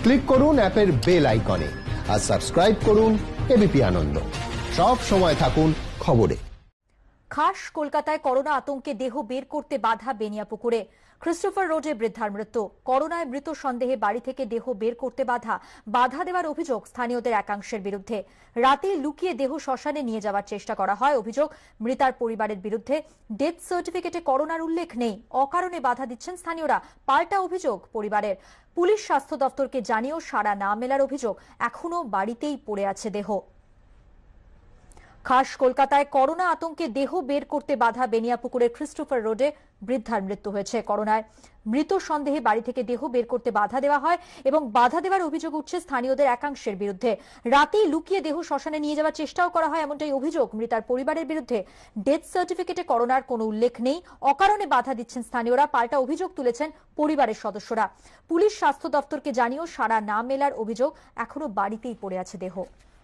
Click করুন অ্যাপের bell আইকনে আর সাবস্ক্রাইব করুন এবিপি আনন্দ। সব সময় থাকুন খবরে। খাস কলকাতায় করোনা আতঙ্কে দেহ বের করতে বাধা বেনিয়াপুকুরে। ক্রিস্টোফার রোডে বৃদ্ধার মৃত্যু। করোনায় মৃত সন্দেহে বাড়ি থেকে দেহ বের করতে বাধা দেওয়ার অভিযোগ স্থানীয়দের একাংশের বিরুদ্ধে। রাতে লুকিয়ে দেহ শ্মশানে নিয়ে যাওয়ার চেষ্টা করা হয়। অভিযোগ মৃতার পরিবারের বিরুদ্ধে। ডেথ সার্টিফিকেটে করোনার উল্লেখ নেই, অকারণে বাধা দিচ্ছেন স্থানীয়রা। পাল্টা অভিযোগ পরিবারের। পুলিশ স্বাস্থ্য দপ্তরকে জানিয়েও সাড়া না মেলার অভিযোগ। এখনো বাড়িতেই পড়ে আছে দেহ। খাস কলকাতায় করোনা আতঙ্কে দেহ বের করতে বাধা বেনিয়াপুকুরের ক্রিস্টোফার রোডে বৃদ্ধার মৃত্যু হয়েছে। করোনায় মৃত সন্দেহে বাড়ি থেকে দেহ বের করতে বাধা দেওয়া হয় এবং বাধা দেওয়ার অভিযোগ উঠছে স্থানীয়দের একাংশের বিরুদ্ধে। রাতেই লুকিয়ে দেহ শ্মশানে নিয়ে যাওয়ার চেষ্টাও করা হয়, এমনটাই অভিযোগ মৃতার পরিবারের বিরুদ্ধে। ডেথ সার্টিফিকেটে করোনার কোনো উল্লেখ নেই, অকারণে বাধা দিচ্ছেন স্থানীয়রা। পাল্টা অভিযোগ তুলেছেন পরিবারের সদস্যরা। পুলিশ স্বাস্থ্য দপ্তরকে জানিয়েও সাড়া না মেলার অভিযোগ। এখনো বাড়িতেই পড়ে আছে দেহ।